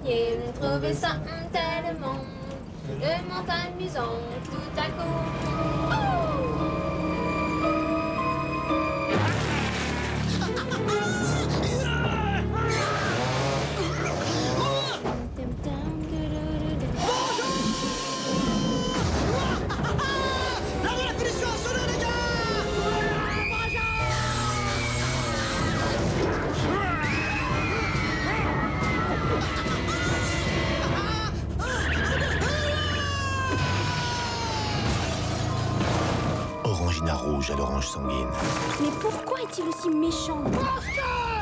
Et on trouvait ça tellement amusant tout à coup. Là, la punition a sonné, les gars! Orangina rouge à l'orange sanguine. Mais pourquoi est-il aussi méchant? Oscar!